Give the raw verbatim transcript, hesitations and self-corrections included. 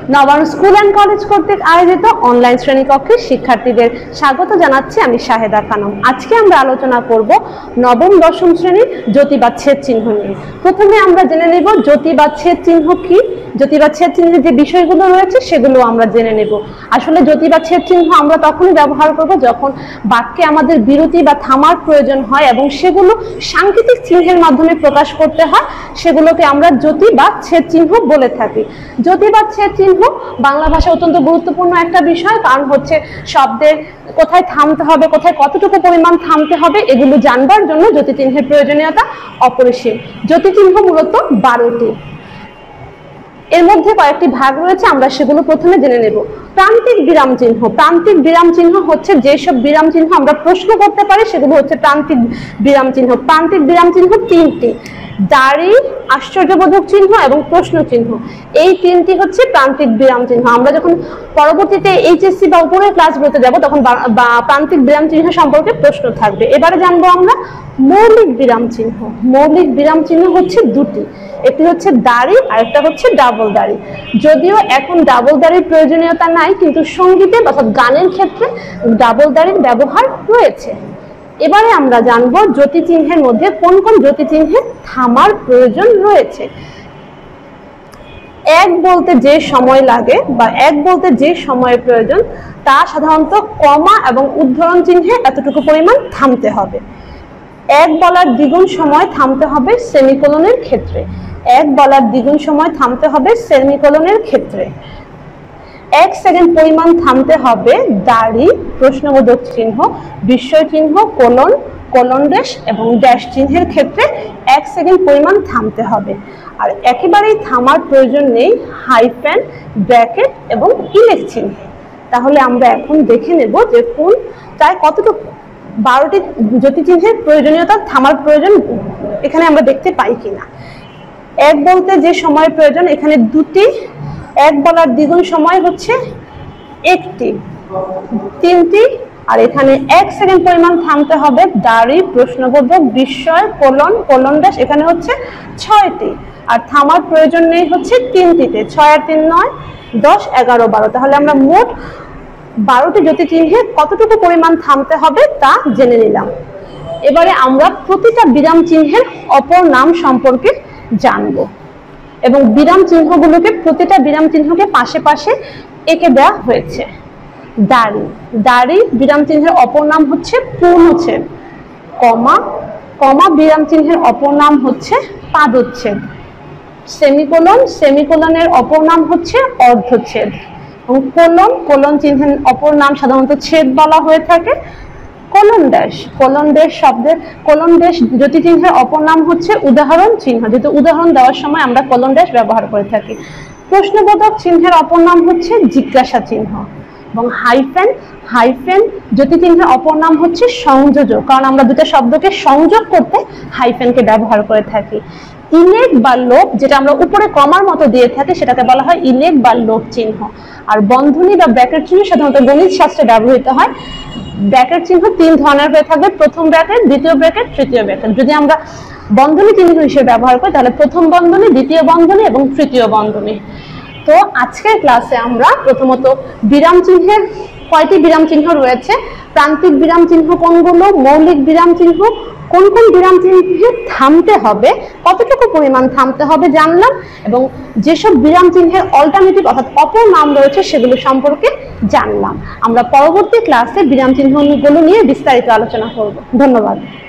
Nabanna school and college কর্তৃক আয়োজিত online শ্রেণীকক্ষের শিক্ষার্থীদের স্বাগত জানাচ্ছি আমি শাহেদা খানম। আজকে আমরা আলোচনা করব নবম দশম শ্রেণীর জ্যোতিবাচ্ছেদ চিহ্ন নিয়ে। প্রথমে আমরা জেনে নেব জ্যোতিবাচ্ছেদ চিহ্ন কি। জ্যোতিবাচ্ছেদ চিহ্নের যে বিষয়গুলো রয়েছে সেগুলো আমরা জেনে নেব। আসলে জ্যোতিবাচ্ছেদ চিহ্ন আমরা তখনই ব্যবহার করব যখন বাক্যে আমাদের বিরতি বা থামার প্রয়োজন হয় এবং সেগুলো সাংকেতিক চিহ্নের মাধ্যমে প্রকাশ করতে হয়, সেগুলোকে আমরা জ্যোতিবাচ্ছেদ চিহ্ন বলে থাকি। জ্যোতিবাচ্ছেদ চিহ্ন বাংলা ভাষা অত্যন্ত গুরুত্বপূর্ণ একটা বিষয়, কারণ হচ্ছে শব্দের কোথায় থামতে হবে, কোথায় কতটুকু পরিমাণ থামতে হবে, এগুলো জানবার জন্য জ্যোতি চিহ্নের প্রয়োজনীয়তা অপরিসীম। জ্যোতি চিহ্ন মূলত বারোটি, এর মধ্যে কয়েকটি ভাগ রয়েছে, আমরা সেগুলো প্রথমে জেনে নেব। প্রান্তিক বিরাম চিহ্ন। প্রান্তিক বিরাম চিহ্ন হচ্ছে যেসব বিরাম চিহ্ন আমরা প্রশ্ন করতে পারি সেগুলো হচ্ছে প্রান্তিক বিরাম চিহ্ন। প্রান্তিক বিরাম চিহ্ন তিনটি: দাড়ি, আশ্চর্যবোধক চিহ্ন এবং প্রশ্ন চিহ্ন। এই তিনটি হচ্ছে প্রান্তিক বিরাম চিহ্ন। আমরা যখন পরবর্তীতে এইচএসসি বা উপরের ক্লাসগুলোতে যাব তখন প্রান্তিক বিরাম চিহ্ন সম্পর্কে প্রশ্ন থাকবে। এবারে জানবো আমরা মৌলিক বিরাম চিহ্ন। মৌলিক বিরাম চিহ্ন হচ্ছে দুটি, একটি হচ্ছে দাড়ি আর একটা হচ্ছে ডাবল দাড়ি। যদিও এখন ডাবল দাড়ির প্রয়োজনীয়তা নাই, কিন্তু সঙ্গীতে অর্থাৎ গানের ক্ষেত্রে ডাবল দাড়ির ব্যবহার রয়েছে। এবারে আমরা জানবো জ্যোতি চিহ্নের মধ্যে কোন কোন জ্যোতি চিহ্নে থামার প্রয়োজন রয়েছে। এক বলতে যে সময় লাগে বা এক বলতে যে সময়ের প্রয়োজন তা সাধারণত কমা এবং উদ্ধরণ চিহ্নে এতটুকু পরিমাণ থামতে হবে। এক বলার দ্বিগুণ সময় থামতে হবে সেমিকোলনের ক্ষেত্রে। এক বলার দ্বিগুণ সময় থামতে হবে সেমিকোলনের ক্ষেত্রে। এক সেকেন্ড পরিমাণ থামতে হবে দাড়ি, প্রশ্নবোধক চিহ্ন, বিস্ময় চিহ্ন, কোলন, কোলন ড্যাশ এবং ড্যাশ চিহ্নের ক্ষেত্রে এক সেকেন্ড পরিমাণ থামতে হবে। আর একেবারেই থামার প্রয়োজন নেই হাইফেন, ব্র্যাকেট এবং ইলেক চিহ্নে। তাহলে আমরা এখন দেখে নেব যে কোন তাই কতটুকু বারোটি জ্যোতি চিহ্নের প্রয়োজনীয়তা থামার প্রয়োজন এখানে আমরা দেখতে পাই কিনা। এক বলতে যে সময় প্রয়োজন এখানে দুটি, এক বলার দ্বিগুণ সময় হচ্ছে একটি, তিনটি, আর এখানে এক সেকেন্ড পরিমাণ থামতে হবে দাড়ি, প্রশ্নবোধক, বিস্ময়, কোলন, কোলন ড্যাশ এখানে হচ্ছে ছয়টি, আর থামার প্রয়োজন নেই হচ্ছে তিনটিতে। ছয় আর তিন নয়, দশ, এগারো, বারো। তাহলে আমরা মোট বারোটি জ্যোতি চিহ্নে কতটুকু পরিমাণ থামতে হবে তা জেনে নিলাম। এবারে আমরা প্রতিটা বিরাম চিহ্নের অপর নাম সম্পর্কে জানবো এবং বিরাম চিহ্নগুলোকে প্রতিটা বিরাম চিহ্নকে পাশে পাশে এঁকে দেওয়া হয়েছে। দাড়ি, দাড়ি বিরাম চিহ্নের অপর নাম হচ্ছে পূর্ণচ্ছেদ। কমা, কমা বিরাম চিহ্নের অপর নাম হচ্ছে পাদচ্ছেদ। সেমিকোলন, সেমিকোলনের অপর নাম হচ্ছে অর্ধচ্ছেদ। এবং কোলন, কোলন চিহ্নের অপর নাম সাধারণত ছেদ বলা হয়ে থাকে। কোলন ড্যাশ, কোলন ড্যাশ শব্দের কোলন ড্যাশ জ্যোতি চিহ্নের অপর নাম হচ্ছে উদাহরণ চিহ্ন, যেহেতু উদাহরণ দেওয়ার সময় আমরা কোলন ড্যাশ ব্যবহার করে থাকি। প্রশ্নবোধক চিহ্নের অপর নাম হচ্ছে জিজ্ঞাসা চিহ্ন। এবং হাইফেন, হাইফেন জ্যোতি চিহ্নের অপর নাম হচ্ছে সংযোজক, কারণ আমরা দুটো শব্দকে সংযোগ করতে হাইফেনকে ব্যবহার করে থাকি। ইলেক বা লোপ, যেটা আমরা উপরে কমার মতো দিয়ে থাকি, সেটাকে বলা হয় ইলেক বা লোপ চিহ্ন। আর বন্ধনী বা ব্র্যাকেট চিহ্ন সাধারণত গণিত শাস্ত্রে ব্যবহৃত হয়। ব্র্যাকেট চিহ্ন তিন ধরনের হয়ে থাকবে: প্রথম ব্র্যাকেট, দ্বিতীয় ব্র্যাকেট, তৃতীয় ব্র্যাকেট। যদি আমরা বন্ধনী চিহ্ন হিসেবে ব্যবহার করি তাহলে প্রথম বন্ধনী, দ্বিতীয় বন্ধনী এবং তৃতীয় বন্ধনী। তো আজকের ক্লাসে আমরা প্রথমত বিরাম চিহ্নের কয়টি বিরাম চিহ্ন রয়েছে, প্রান্তিক বিরাম চিহ্ন কোনগুলো, মৌলিক বিরাম চিহ্ন কোন কোন বিরাম চিহ্নে থামতে হবে, কতটুকু পরিমাণ থামতে হবে জানলাম, এবং যেসব বিরাম চিহ্নের অল্টারনেটিভ অর্থাৎ অপর নাম রয়েছে সেগুলো সম্পর্কে জানলাম। আমরা পরবর্তী ক্লাসে বিরাম চিহ্নগুলো নিয়ে বিস্তারিত আলোচনা করব। ধন্যবাদ।